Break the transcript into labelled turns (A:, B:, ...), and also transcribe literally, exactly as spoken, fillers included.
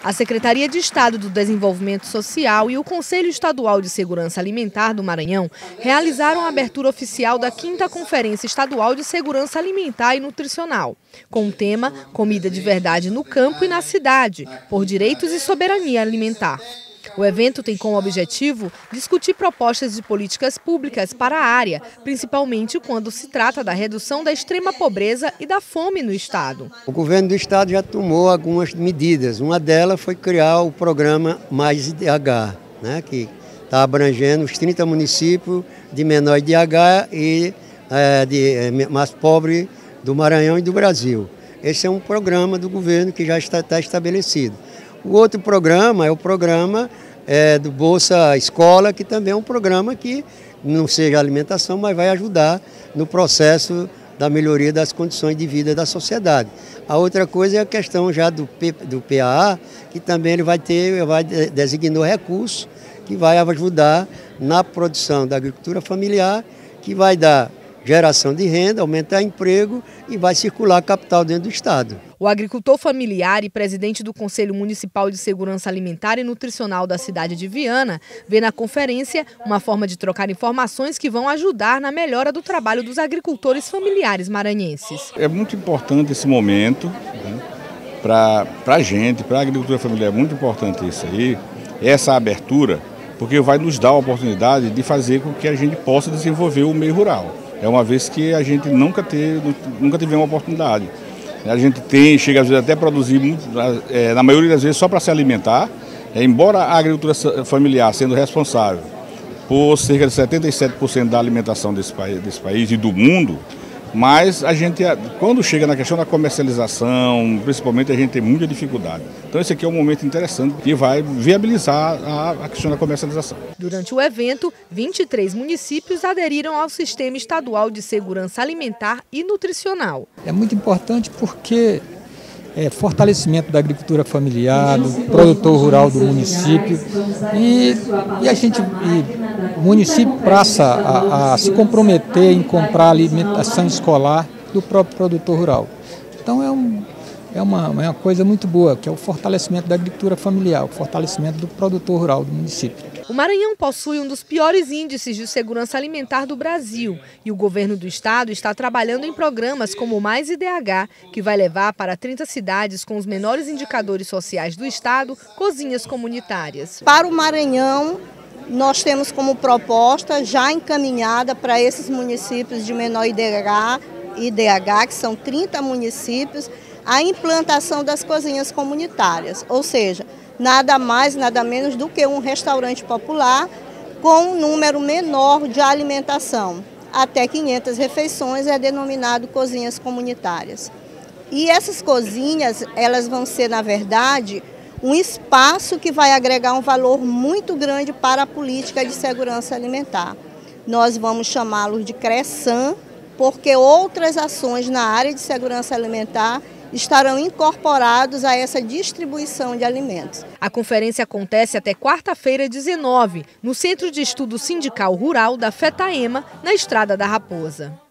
A: A Secretaria de Estado do Desenvolvimento Social e o Conselho Estadual de Segurança Alimentar do Maranhão realizaram a abertura oficial da quinta Conferência Estadual de Segurança Alimentar e Nutricional, com o tema Comida de Verdade no Campo e na Cidade, por Direitos e Soberania Alimentar. O evento tem como objetivo discutir propostas de políticas públicas para a área, principalmente quando se trata da redução da extrema pobreza e da fome no estado.
B: O governo do estado já tomou algumas medidas. Uma delas foi criar o programa Mais I D H, né, que está abrangendo os trinta municípios de menor I D H e é, de, é, mais pobre do Maranhão e do Brasil. Esse é um programa do governo que já está, está estabelecido. O outro programa é o programa é, do Bolsa Escola, que também é um programa que não seja alimentação, mas vai ajudar no processo da melhoria das condições de vida da sociedade. A outra coisa é a questão já do, P, do P A A, que também ele vai ter, vai designou recursos que vai ajudar na produção da agricultura familiar, que vai dar geração de renda, aumentar emprego e vai circular capital dentro do estado.
A: O agricultor familiar e presidente do Conselho Municipal de Segurança Alimentar e Nutricional da cidade de Viana vê na conferência uma forma de trocar informações que vão ajudar na melhora do trabalho dos agricultores familiares maranhenses.
C: É muito importante esse momento, né, para a gente, para a agricultura familiar, é muito importante isso aí, essa abertura, porque vai nos dar a oportunidade de fazer com que a gente possa desenvolver o meio rural. É uma vez que a gente nunca, ter, nunca teve uma oportunidade. A gente tem, chega às vezes até a produzir, muito, é, na maioria das vezes, só para se alimentar. É, embora a agricultura familiar sendo responsável por cerca de setenta e sete por cento da alimentação desse país, desse país e do mundo, mas a gente, quando chega na questão da comercialização, principalmente, a gente tem muita dificuldade. Então esse aqui é um momento interessante que vai viabilizar a, a questão da comercialização.
A: Durante o evento, vinte e três municípios aderiram ao Sistema Estadual de Segurança Alimentar e Nutricional.
D: É muito importante porque é fortalecimento da agricultura familiar, do produtor rural do município e, e a gente, e o município passa a, a se comprometer em comprar alimentação escolar do próprio produtor rural. Então é, um, é, uma, é uma coisa muito boa, que é o fortalecimento da agricultura familiar, o fortalecimento do produtor rural do município.
A: O Maranhão possui um dos piores índices de segurança alimentar do Brasil e o governo do estado está trabalhando em programas como o Mais I D H, que vai levar para trinta cidades com os menores indicadores sociais do estado, cozinhas comunitárias.
E: Para o Maranhão, nós temos como proposta já encaminhada para esses municípios de menor I D H, que são trinta municípios, a implantação das cozinhas comunitárias, ou seja, nada mais, nada menos do que um restaurante popular com um número menor de alimentação. Até quinhentas refeições é denominado cozinhas comunitárias. E essas cozinhas, elas vão ser, na verdade, um espaço que vai agregar um valor muito grande para a política de segurança alimentar. Nós vamos chamá-los de CRESAM, porque outras ações na área de segurança alimentar estarão incorporados a essa distribuição de alimentos.
A: A conferência acontece até quarta-feira, dezenove, no Centro de Estudo Sindical Rural da FETAEMA, na Estrada da Raposa.